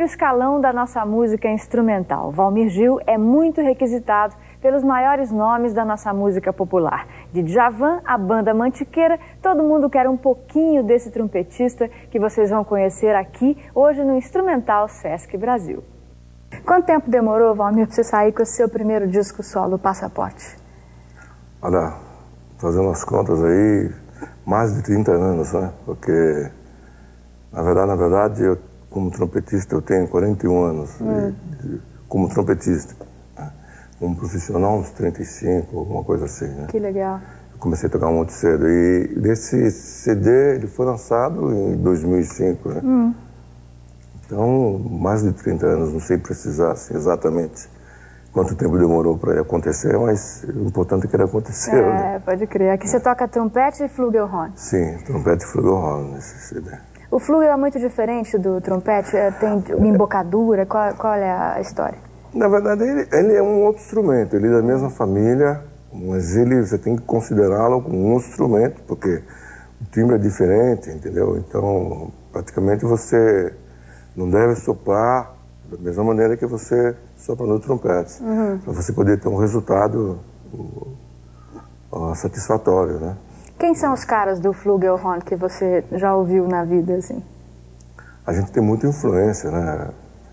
escalão da nossa música instrumental. Valmir Gil é muito requisitado pelos maiores nomes da nossa música popular. De Djavan à banda Mantiqueira, todo mundo quer um pouquinho desse trompetista que vocês vão conhecer aqui hoje no Instrumental Sesc Brasil. Quanto tempo demorou, Valmir, para você sair com o seu primeiro disco solo, Passaporte? Olha, fazendo as contas aí, mais de 30 anos, né? Porque, na verdade, eu, como trompetista, eu tenho 41 anos como trompetista. Como profissional, uns 35, alguma coisa assim, né? Que legal. Eu comecei a tocar muito cedo. E esse CD, ele foi lançado em 2005, né? Então, mais de 30 anos, não sei precisar assim, exatamente quanto tempo demorou para acontecer, mas o importante é que ele aconteceu, né? Pode crer. Aqui você toca trompete e flugelhorn. Sim, trompete e flugelhorn nesse CD. O flugel é muito diferente do trompete? Tem embocadura? Qual é a história? Na verdade, ele é um outro instrumento, ele é da mesma família, mas você tem que considerá-lo como um instrumento, porque o timbre é diferente, entendeu? Então, praticamente você não deve soprar da mesma maneira que você sopra no trompete, para você poder ter um resultado satisfatório, né? Quem são os caras do flugelhorn que você já ouviu na vida, assim? A gente tem muita influência, né?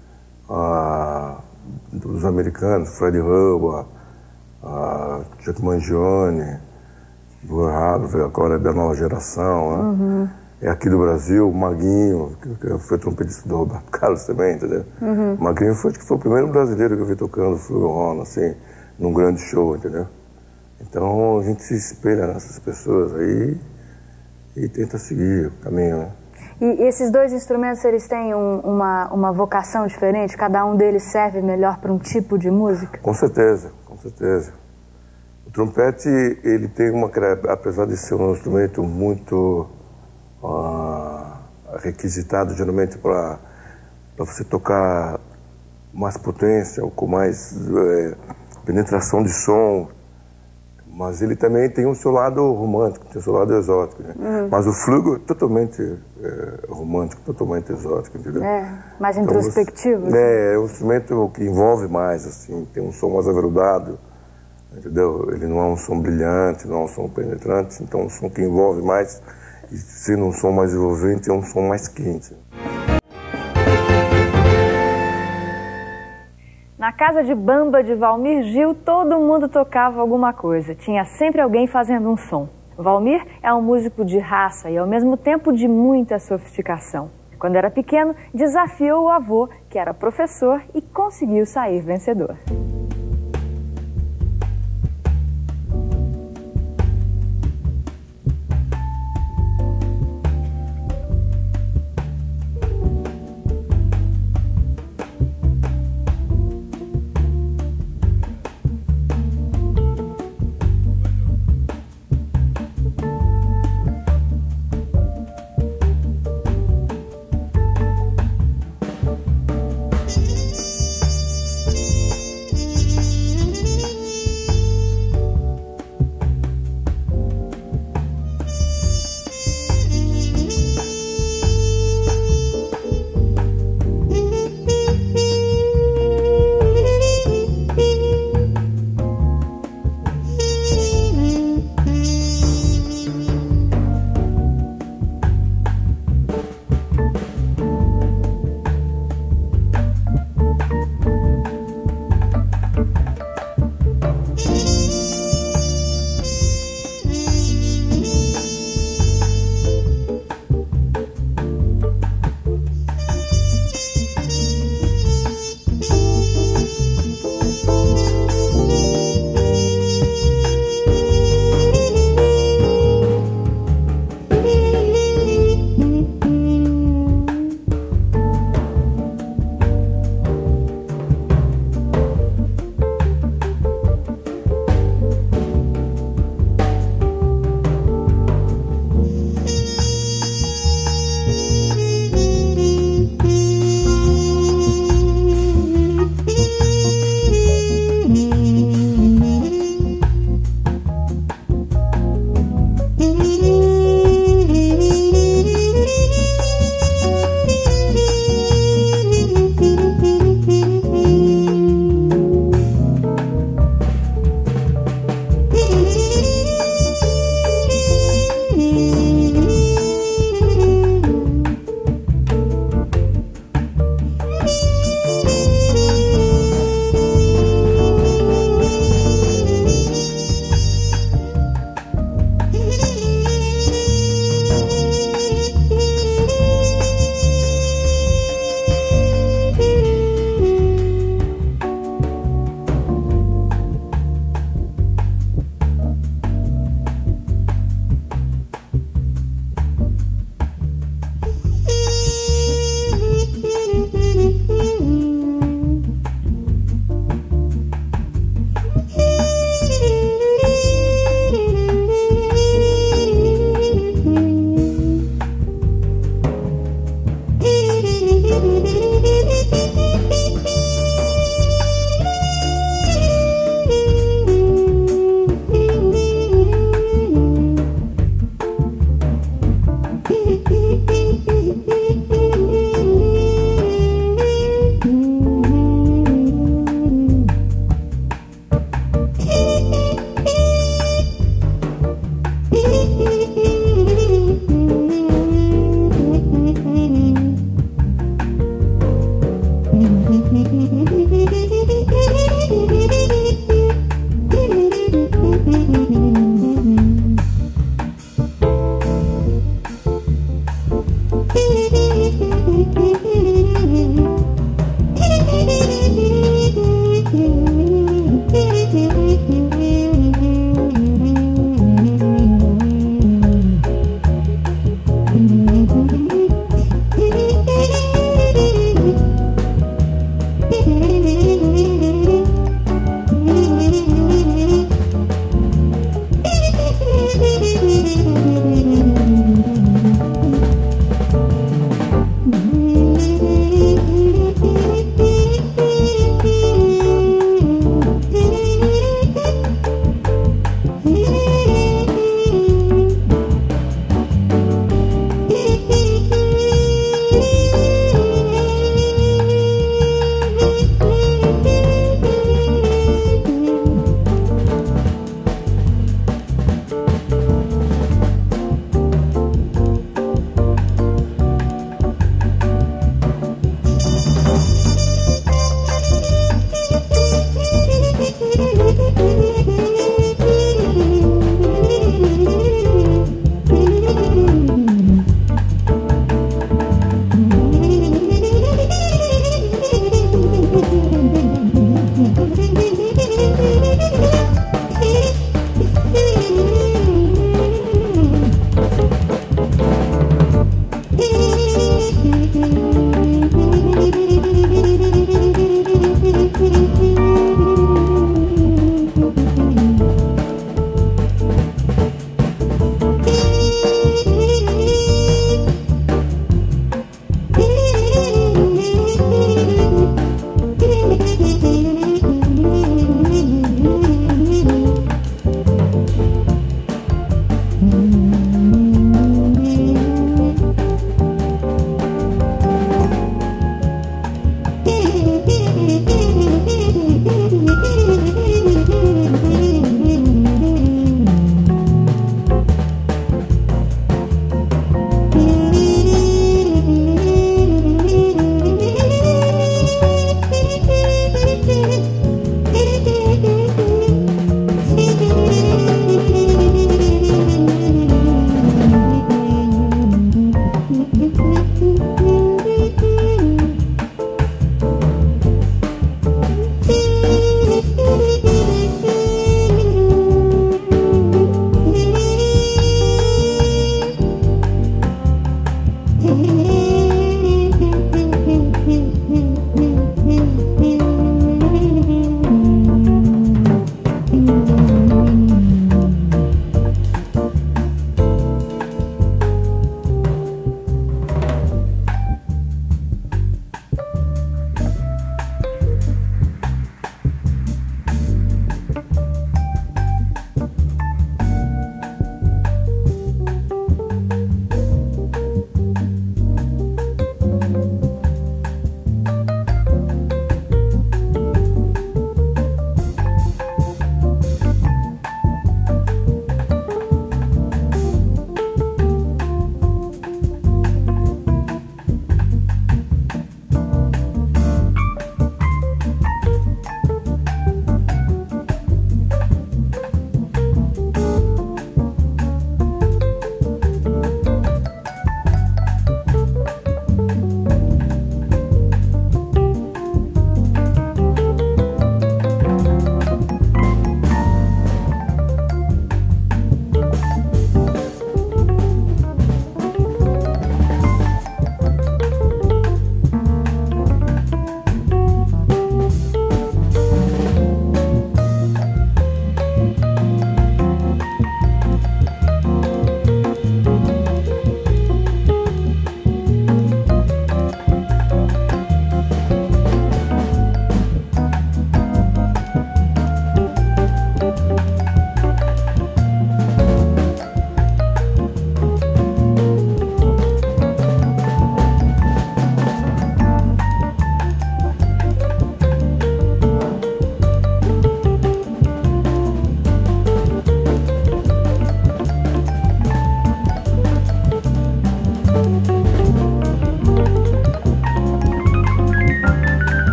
Dos americanos, Freddie Hubbard, Chuck Mangione, do Harvey, agora é da nova geração, né? É aqui do Brasil, o Maguinho, que foi trompetista do Roberto Carlos também, entendeu? O Maguinho foi o primeiro brasileiro que eu vi tocando flugelhorn, assim, num grande show, entendeu? Então a gente se espelha nessas pessoas aí e tenta seguir o caminho, né? E esses dois instrumentos, eles têm uma vocação diferente? Cada um deles serve melhor para um tipo de música? Com certeza, com certeza. O trompete, ele tem apesar de ser um instrumento muito requisitado, geralmente para você tocar mais potência, ou com mais penetração de som, mas ele também tem o seu lado romântico, tem o seu lado exótico, né? Mas o flugel é totalmente romântico, totalmente exótico, entendeu? Mais introspectivo. Então, é um instrumento que envolve mais, assim, tem um som mais aveludado, entendeu? Ele não é um som brilhante, não é um som penetrante, então é um som que envolve mais, e sendo um som mais envolvente, é um som mais quente. Na casa de bamba de Valmir Gil, todo mundo tocava alguma coisa. Tinha sempre alguém fazendo um som. Valmir é um músico de raça e, ao mesmo tempo, de muita sofisticação. Quando era pequeno, desafiou o avô, que era professor, e conseguiu sair vencedor.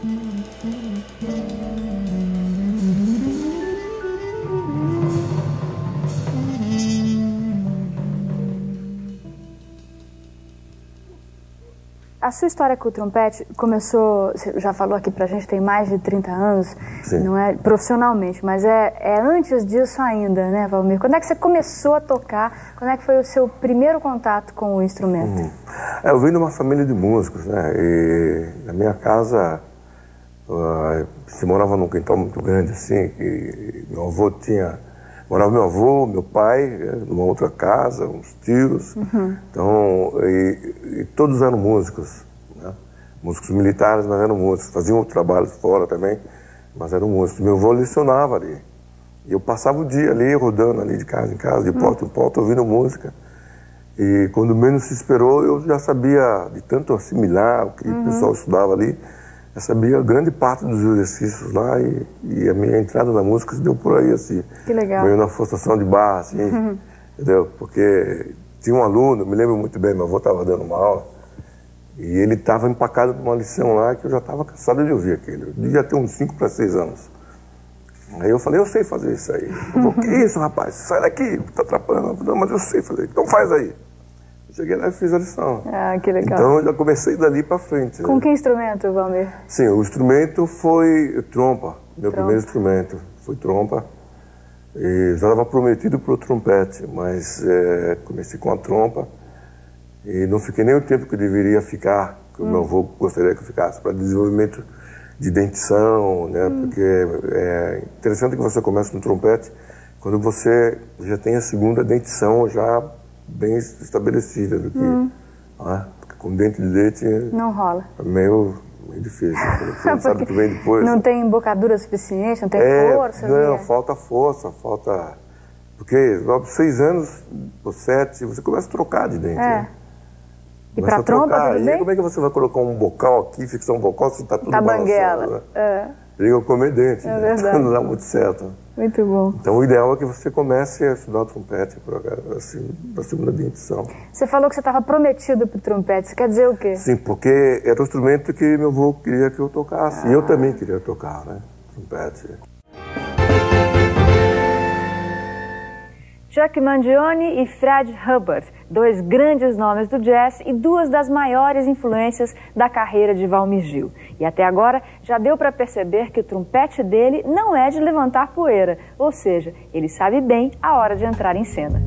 A sua história com o trompete começou, você já falou aqui pra gente, tem mais de 30 anos, Sim. Não é profissionalmente, mas é antes disso ainda, né, Valmir? Quando é que você começou a tocar? Quando é que foi o seu primeiro contato com o instrumento? Eu vim de uma família de músicos, né? E na minha casa, se morava num quintal muito grande, assim, e meu avô tinha... Morava meu avô, meu pai, numa outra casa, uns tios. Então, e todos eram músicos, né? Músicos militares, mas eram músicos. Faziam trabalho fora também, mas eram músicos. Meu avô lecionava ali. E eu passava o dia ali, rodando ali de casa em casa, de porta em porta, ouvindo música. E quando menos se esperou, eu já sabia, de tanto assimilar o que o pessoal estudava ali, eu sabia grande parte dos exercícios lá e a minha entrada na música se deu por aí, assim. Que legal. Meio na forçação de barra, assim, entendeu? Porque tinha um aluno, me lembro muito bem, meu avô estava dando uma aula, e ele estava empacado numa lição lá que eu já estava cansado de ouvir aquilo. Eu devia ter uns 5 para 6 anos. Aí eu falei, eu sei fazer isso aí. Eu falei, que isso, rapaz? Sai daqui, tá atrapalhando. Não, mas eu sei fazer. Então faz aí. Cheguei lá e fiz a lição. Ah, que legal. Então eu já comecei dali para frente. Com que instrumento, Valmir? Sim, o instrumento foi trompa. Meu primeiro instrumento foi trompa. E já estava prometido para o trompete, mas comecei com a trompa. E não fiquei nem o tempo que eu deveria ficar, que o meu avô gostaria que eu ficasse, para desenvolvimento de dentição, né? Porque é interessante que você comece no trompete quando você já tem a segunda dentição já bem estabelecida do que, né? Porque com dente de leite não rola. É meio difícil. Você não sabe o que vem depois. Não tem embocadura suficiente, não tem força. Não, falta força, falta... Porque logo 6 anos, ou 7, você começa a trocar de dente. Né? E para trompa, tudo bem? E como é que você vai colocar um bocal aqui, fixar um bocal, se está tudo banguela. Né? Liga a comer dente, né? Verdade. Não dá muito certo. Muito bom. Então o ideal é que você comece a estudar o trompete para a segunda dentição. Você falou que você estava prometido para o trompete, isso quer dizer o quê? Sim, porque era o instrumento que meu avô queria que eu tocasse. E eu também queria tocar, né? Trompete. Chuck Mangione e Fred Hubbard, 2 grandes nomes do jazz e 2 das maiores influências da carreira de Valmir Gil. E até agora já deu para perceber que o trompete dele não é de levantar poeira, ou seja, ele sabe bem a hora de entrar em cena.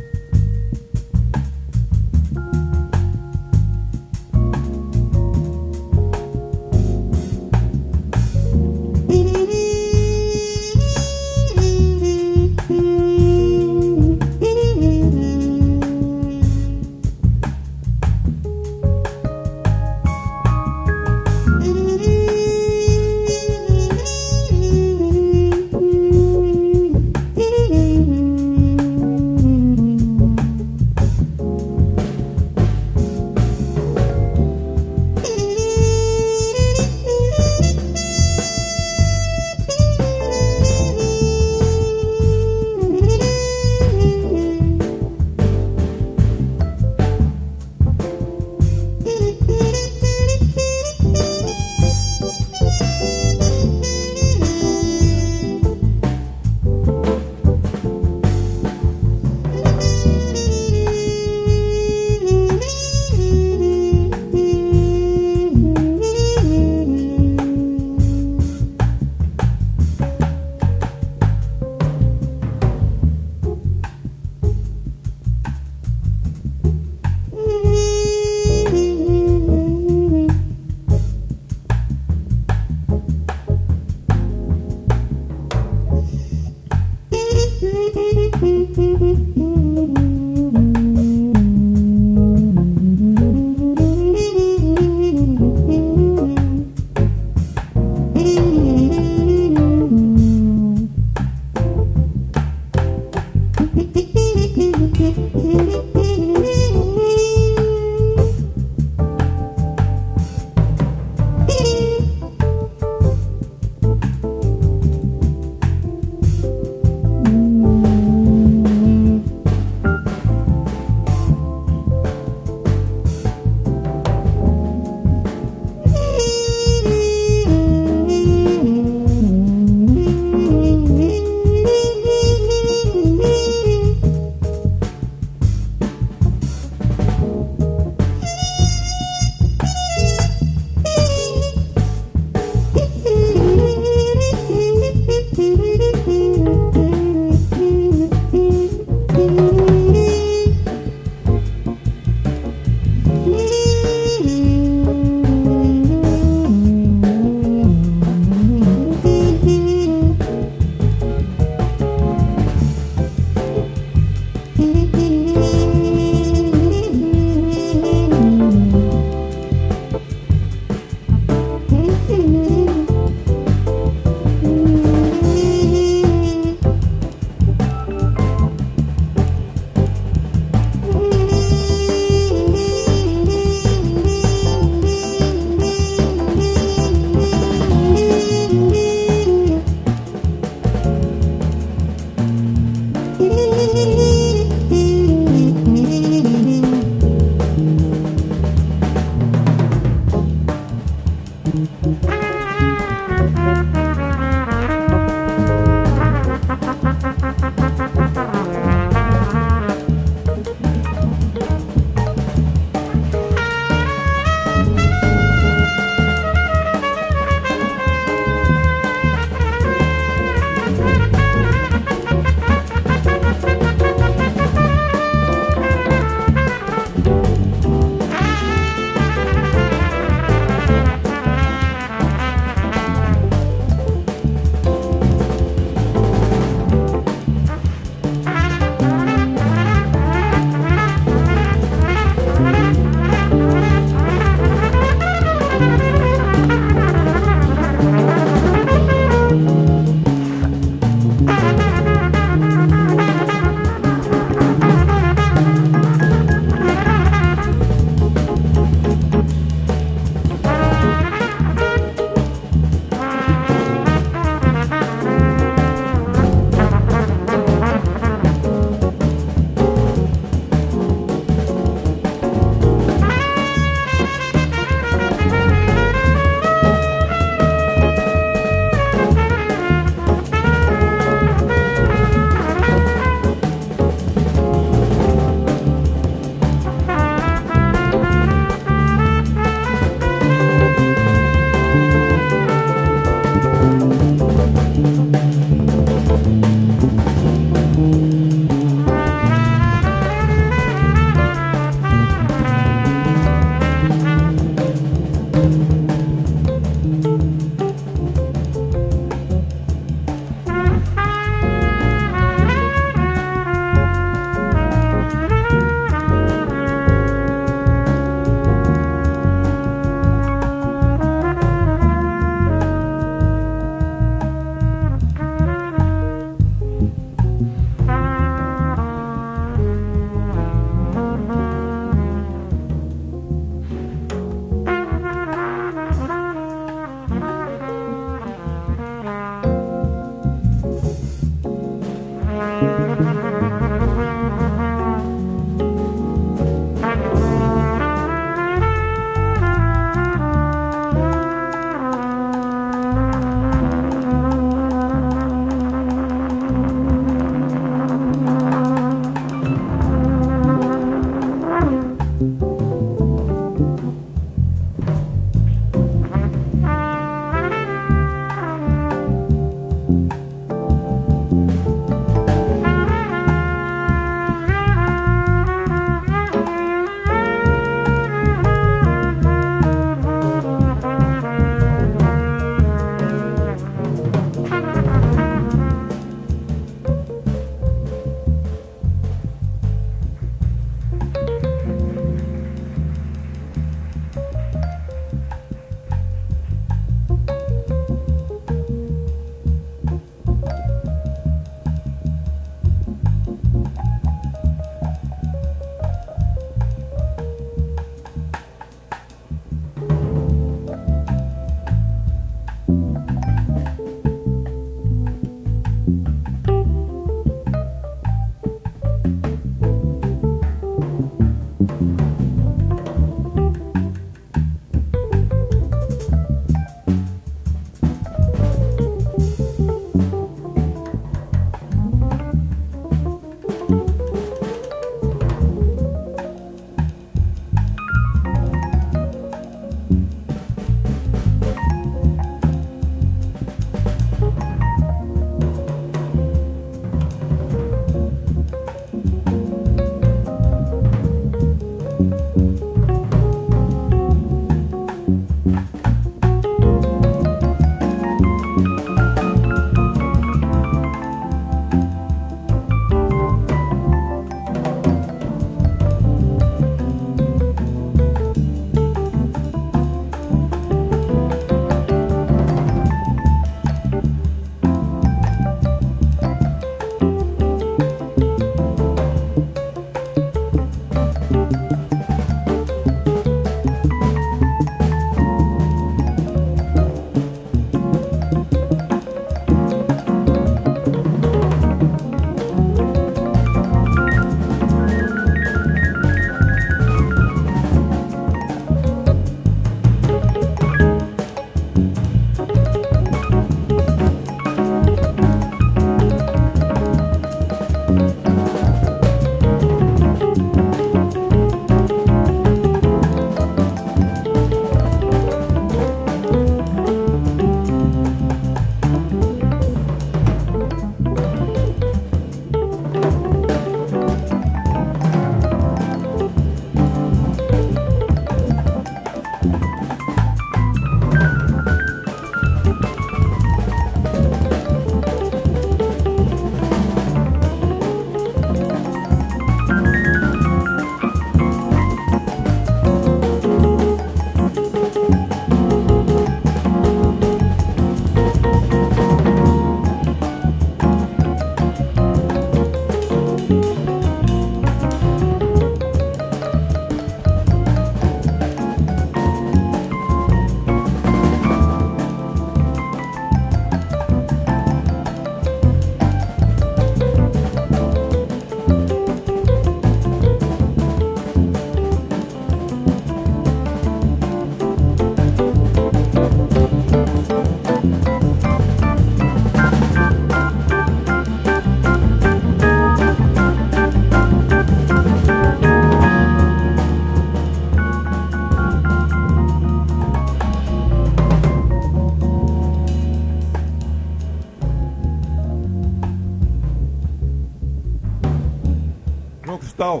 Violão Cristal,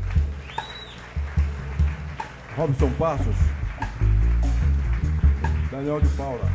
Robson Passos, Daniel de Paula.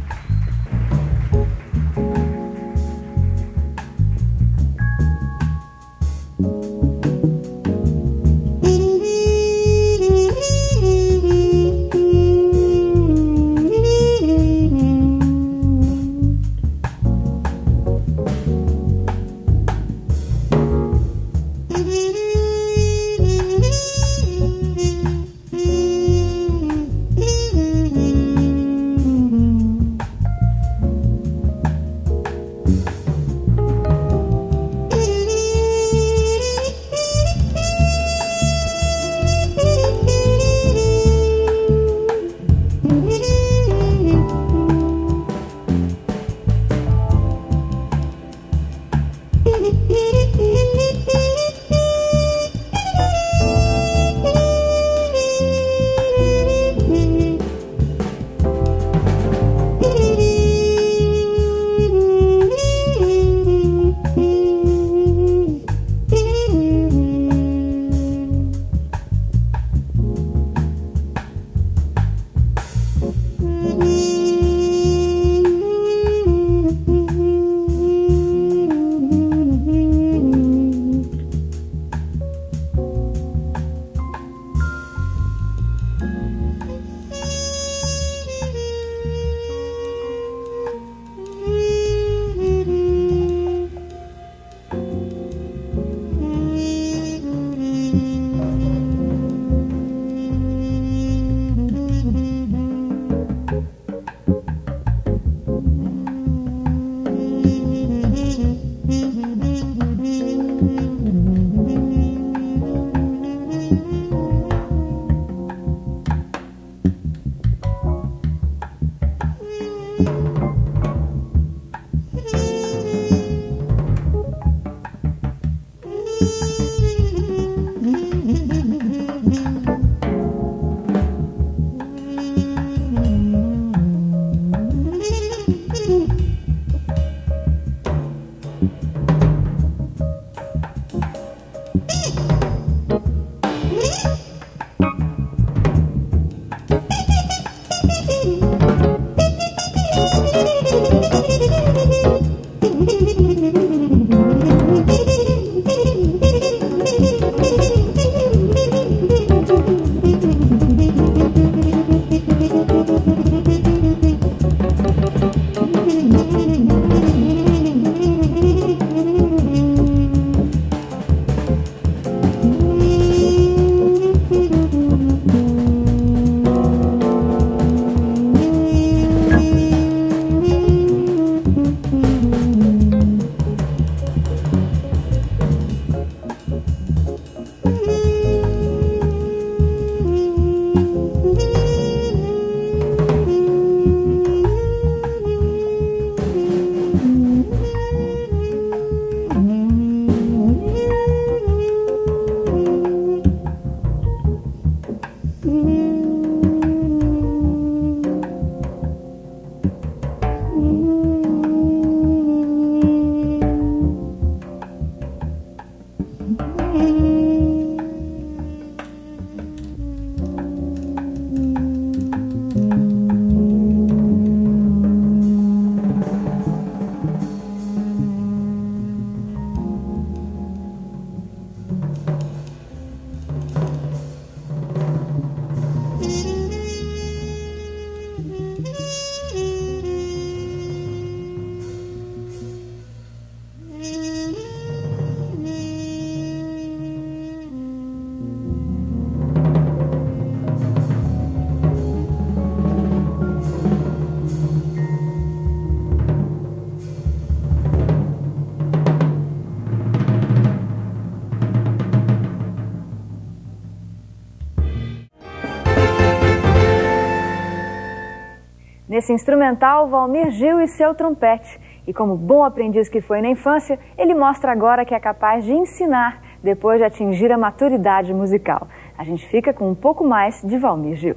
Nesse instrumental, Valmir Gil e seu trompete. E como bom aprendiz que foi na infância, ele mostra agora que é capaz de ensinar depois de atingir a maturidade musical. A gente fica com um pouco mais de Valmir Gil.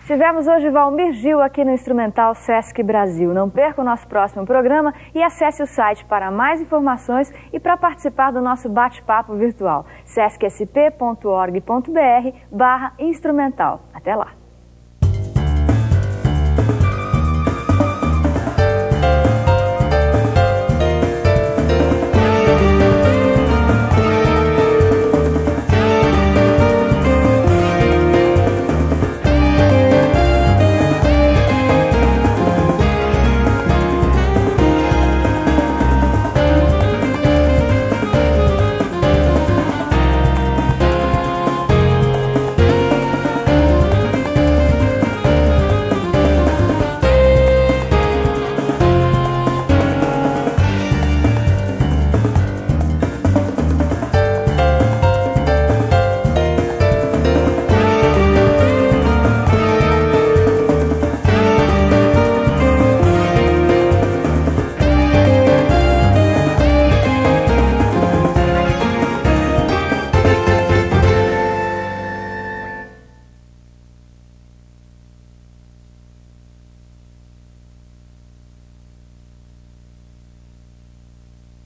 Tivemos hoje Valmir Gil aqui no Instrumental Sesc Brasil. Não perca o nosso próximo programa e acesse o site para mais informações e para participar do nosso bate-papo virtual. sescsp.org.br/instrumental. Até lá!